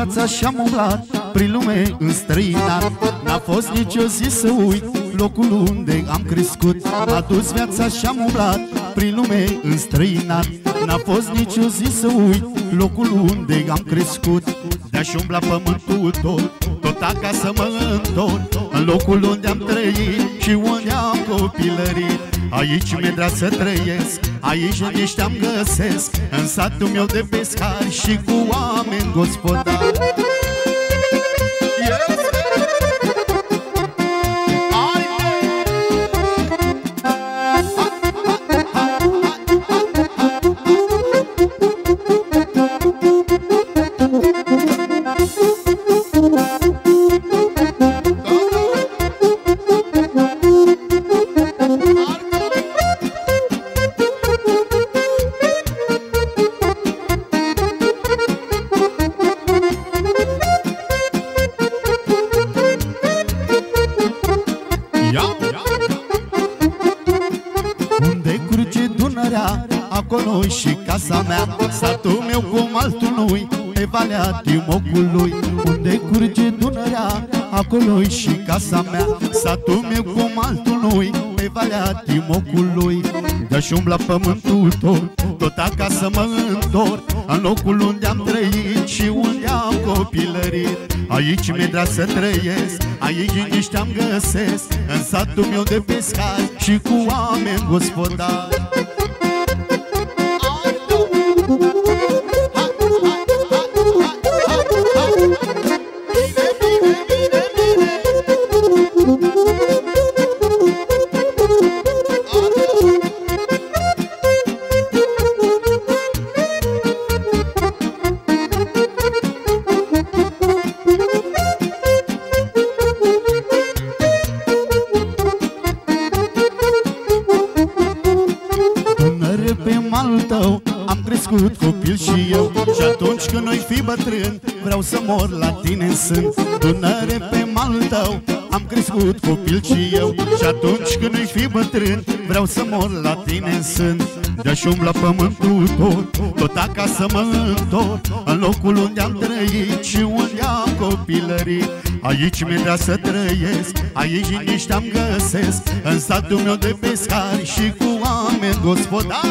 viața și-am umblat prin lume înstrăinat. N-a fost nici o zi să uit locul unde am crescut. M-a dus viața și-am umblat prin lume înstrăinat. N-a fost nici o zi să uit locul unde am crescut. De-aș umbla pământul tot acasă mă întorc, în locul unde am trăit și unde am copilărit. Aici mi-e drag să trăiesc, aici unde știam găsesc, în satul meu de pescari și cu oameni gospodari. Unde curge Dunărea, acolo-i și casa mea, satul meu cum altul nu-i, pe Valea Timocului. Unde curge Dunărea, acolo-i și casa mea, satul meu cum altul nu-i, pe Valea Timocului. De-aș umbla pământul tot acasă mă întorc, în locul unde am trăit și unde am copilărit. Aici mi-e drag să trăiesc, aici unde știam găsesc, în satul meu de pescari și cu oameni gospodari. Pe malul tău am crescut copil și eu, și atunci când noi fi bătrân, vreau să mor la tine în sân. Dunăre, pe malul tău am crescut copil și eu, și atunci când noi fi bătrân, vreau să mor la tine în sân. De-aș umbla pământul tot acasă mă întorc, în locul unde am trăit și unde am copilărit. Aici mi-e drag să trăiesc, aici unde știam găsesc, în satul meu de pescari și cu oameni gospodari.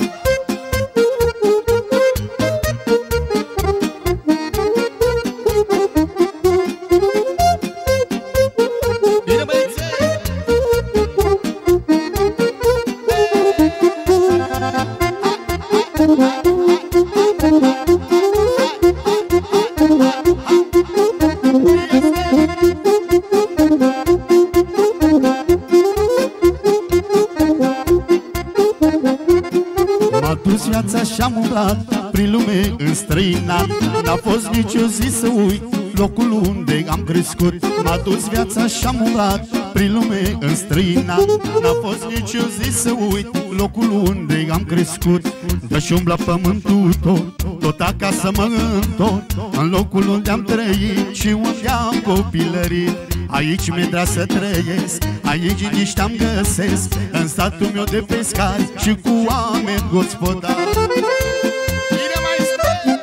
M-a dus viața și-am umblat prin lume înstrăinat. N-a fost nici o zi să uit locul unde am crescut. M-a dus viața și-am umblat prin lume înstrăinat. N-a fost nici o zi să uit locul unde am crescut. De-aș umbla pământul tot acasă mă întorc, în locul unde am trăit și unde am copilărit. Aici mi-e drag să trăiesc, aici unde știam găsesc, în satul meu de pescari și cu oameni gospodari. Bine, maestre!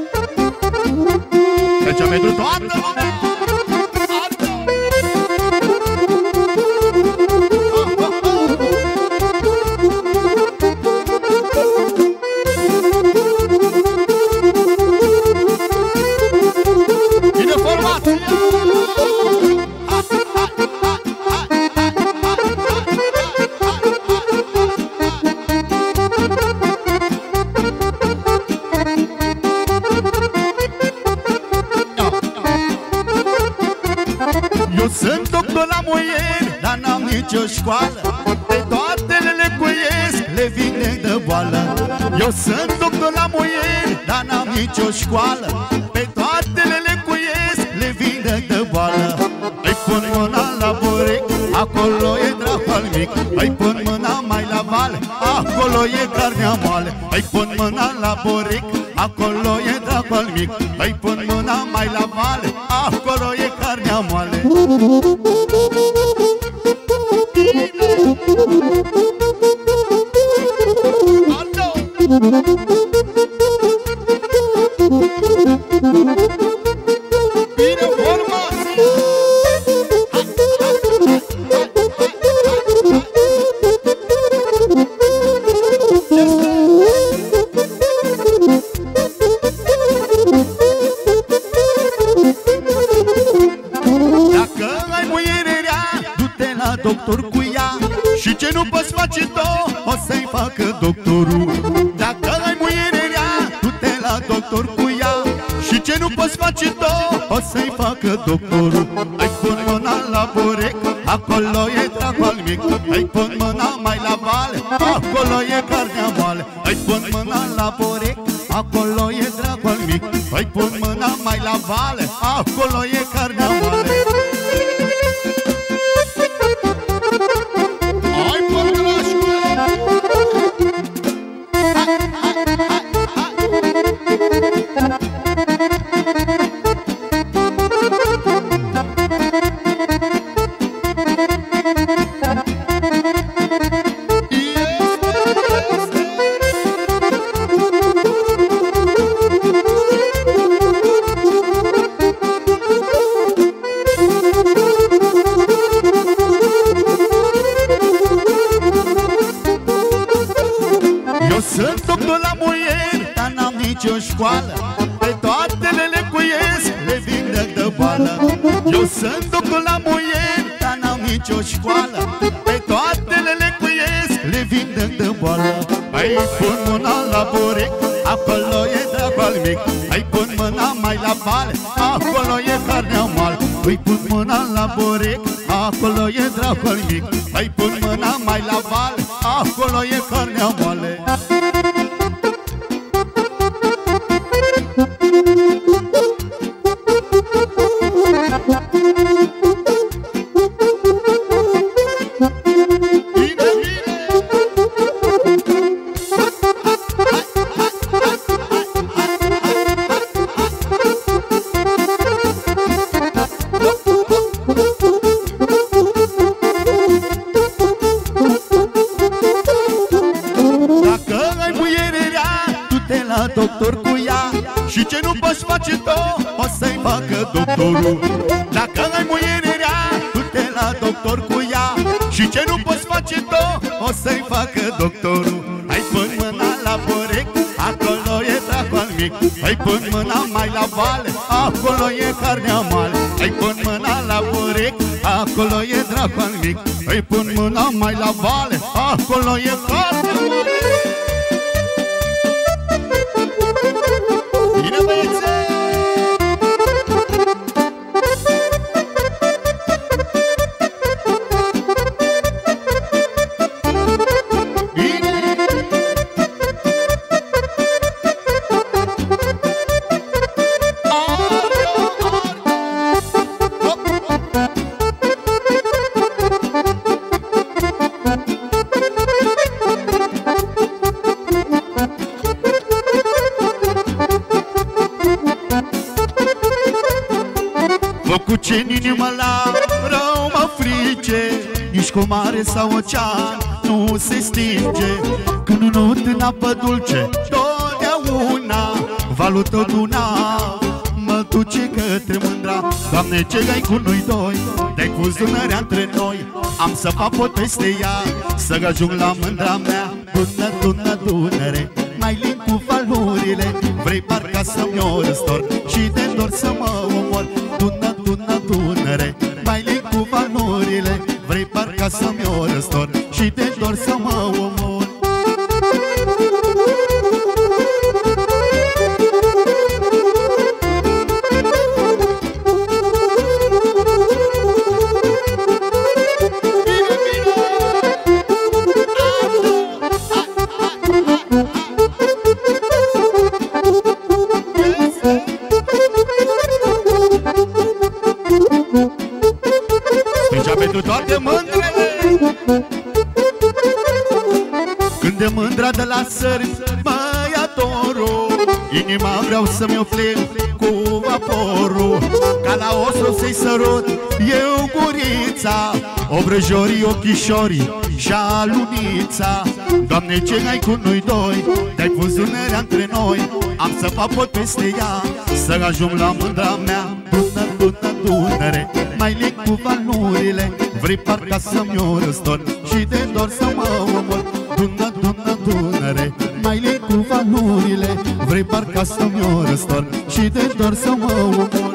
Trecem pentru toată lumea! Eu sunt doctor la muieri, dar n-am nicio școală, pe toate le lecuiesc, le vindec de boală. Eu sunt doctor la muieri, dar n-am nicio școală, pe toate le lecuiesc, le vindec de boală. Îi pun mâna la buric, acolo e drapal mic. Îi pun mâna mai la vale, acolo e carnea moale. Îi pun mâna la buric, acolo e drapal mic. Îi pun mâna mai la vale, acolo e carnea moale. Și ce nu poți face tu, o să-i facă doctorul. Dacă ai muierea, du-te la doctor cu ea. Și ce nu poți face tu, o să-i facă doctorul. Ai pun mâna la burec, acolo e dragul mic. Ai pun mâna mai la vale, acolo e carnea moale. Ai pun mâna la burec, acolo e dragul mic. Ai pun mâna mai la vale, acolo e carnea moale. Pe toate le lecuiesc, le vindec de boală. Eu sunt doctor la muieri, dar n-am nicio școală. Pe toate le lecuiesc, le vindec de boală. Ai pun mâna la burec, acolo e dragul mic. Ai pun mâna mai la vale, acolo e carnea moale. Îi pun mâna la burec, acolo e dragul mic. Ai pun mâna mai la vale, acolo e carnea moale. Doctor cu ea. Și ce nu poți face tu, o să-i facă doctorul. Dacă ai muierea, du-te la doctor cu ea. Și ce nu poți face tu, o să-i facă doctorul. Hai pun mâna la burec, acolo e dragul mic. Hai pun mâna mai la vale, acolo e carnea moale. Hai pun mâna la burec, acolo e dragul mic. Hai pun mâna mai la vale, acolo e carnea moale. Bine, băiețe! Cu ce în inimă la rău mă frice, nici cu mare sau ocean nu se stinge. Când un ud în apă dulce, totdeauna valul tău duna mă duce către mândra. Doamne, ce ai cu noi doi, de-ai pus Dunărea între noi. Am să papot peste ea, să ajung la mândra mea. Dună, dună, Dunăre, mai lin cu valurile. Vrei parca să-mi o răstor și de dor să mă omor. Dună, dună, Dunăre, mai lin cu valurile. Vrei parca să-mi o răstor și de dor să mă omor. Toate mândrele, când de mândra de la țări mă ia dorul, inima vreau să-mi o plimb cu vaporul. Ca la ostru să-i sărut eu gurița, obrăjorii, ochișorii și alunița. Doamne, ce ai cu noi doi, te-ai pus Dunărea între noi. Am să papot peste ea, să ajung la mândra mea. Dună, dună, Dunăre, mai lin cu valurile. Vrei parca să-mi o răstor și de dor să mă omor. Dună, dună, Dunăre, mai lin cu valurile. Vrei parca să-mi o răstor și de dor să mă omor.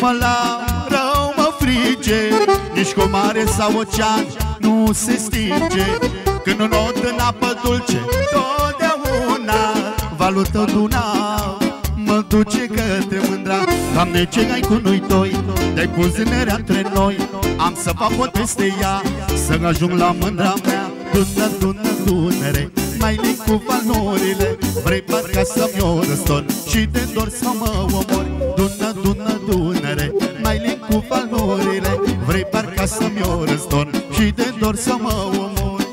Inima la rău mă frige, nici cu mare sau ocean nu se stinge. Când un nod în apă dulce, totdeauna valul tău duna mă duce către mândra. Doamne, ce ai cu noi doi, de-ai pus zinerea între noi. Am să fac o peste ea, să ajung la mândra mea. Dună, dună, Dunăre, mai lin cu valorile, vrei parca să-mi o răstorn și te dor să mă omori. Dună, dună, Dunăre, mai lin cu valorile, vrei parca să-mi o răstorn și te dor să mă omori.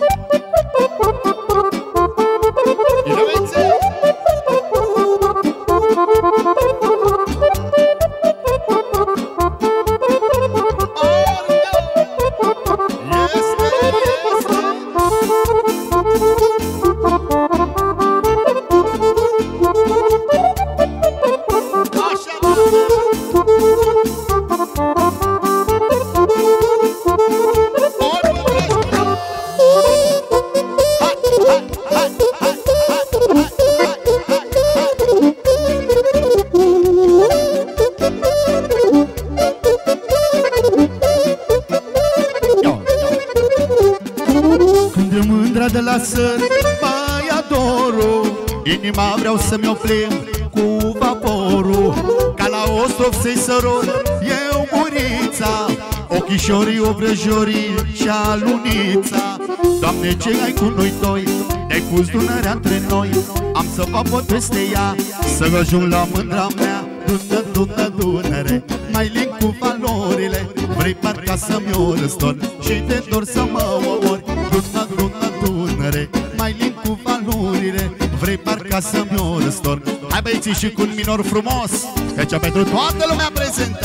De la sări mai adorul, inima vreau să-mi o plimb cu vaporul. Ca la ostrov să-i sărut eu murița, ochișorii, obrăjorii și alunița. Doamne, ce ai cu noi doi, ne-ai pus Dunărea între noi. Am să fac pot peste ea, să ajung la mândra mea. Dună, dună, Dunăre, mai lin cu valorile, vrei parca să-mi o răstorn și te dor să mă omori. Dună, dună, Dunăre, mai lin cu valorile, vrei parca să-mi o răstorn. Hai băieții și cu un minor frumos, căci pentru toată lumea prezentă.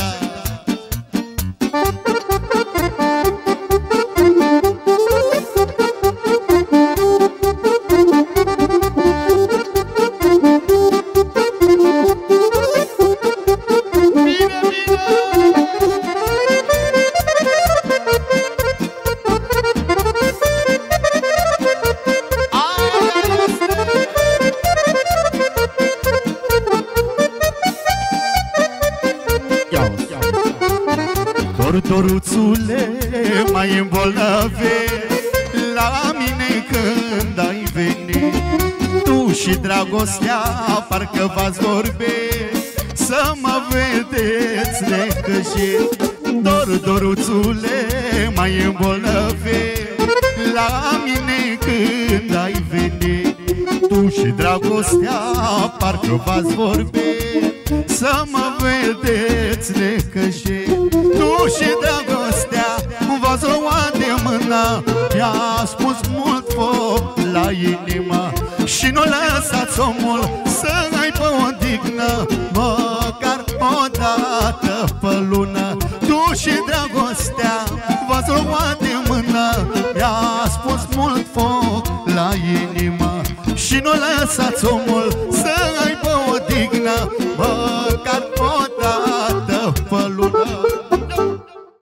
Doruțule, mai îmbolnăve la mine când ai venit. Tu și dragostea parcă v-ați vorbe, să mă vedeți necăjit. Doruțule, mai îmbolnăve la mine când ai venit. Tu și dragostea parcă v-ați vorbe, să mă vedeți necăjit. Tu și dragostea v-ați luat de mână, mi-a spus mult foc la inimă. Și nu lăsați omul să aibă o dignă, măcar o dată pe lună. Tu și dragostea v-ați luat de mână, mi-a spus mult foc la inimă. Și nu lăsați omul